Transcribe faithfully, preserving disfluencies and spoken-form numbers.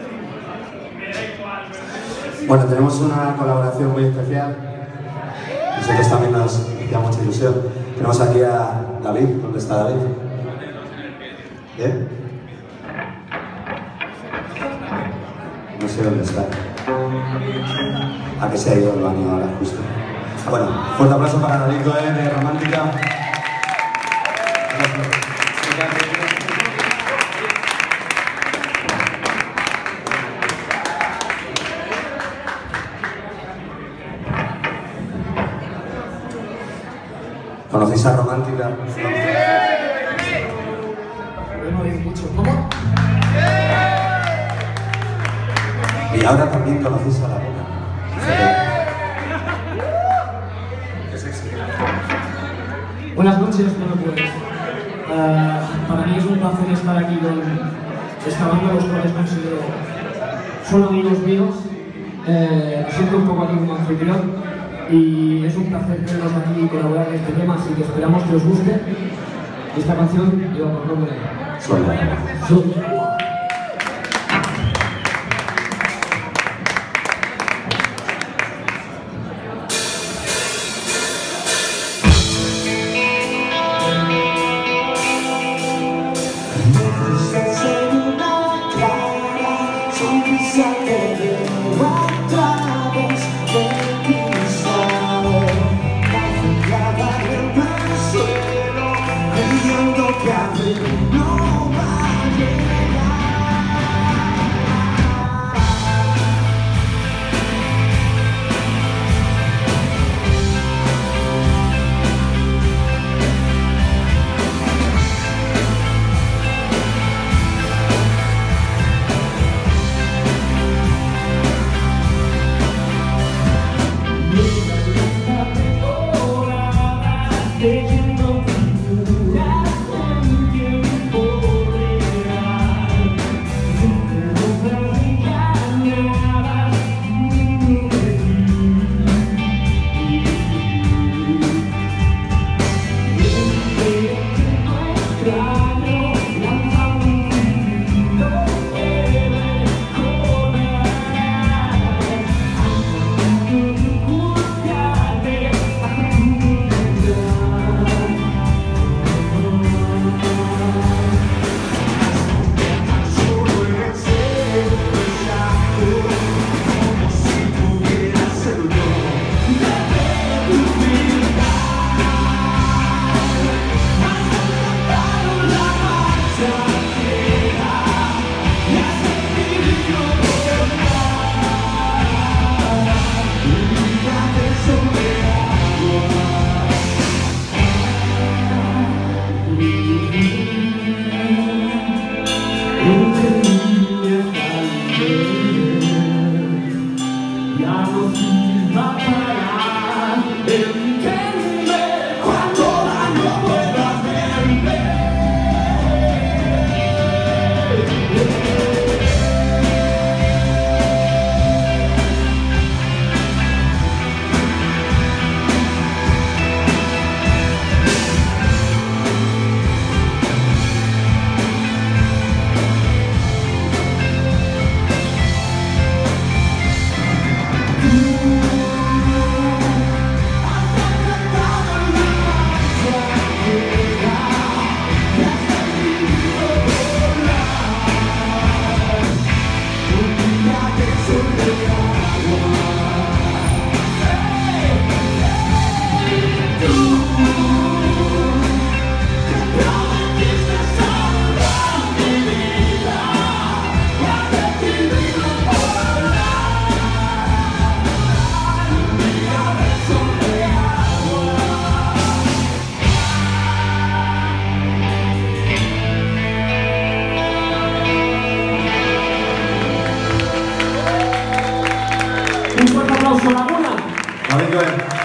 Bueno, tenemos una colaboración muy especial. Nosotros también nos hacía mucha ilusión. Tenemos aquí a David. ¿Dónde está David? ¿Bien? No sé dónde está. ¿A que se ha ido al baño ahora justo? Ah, bueno, fuerte aplauso para David Cohen de Romántica. ¿Conocéis a Romántica? Sí. No digo mucho. ¿Cómo? Y ahora también conocéis a La Roca. Qué sexy. Buenas noches, bueno pues. Uh, para mí es un placer estar aquí con esta banda, los cuales considero son amigos míos. Eh, me siento un poco aquí como anfitrión. Y es un placer tenerlos aquí y colaborar en este tema, así que esperamos que os guste. Esta canción lleva por nombre Sola. Sola. Laguna.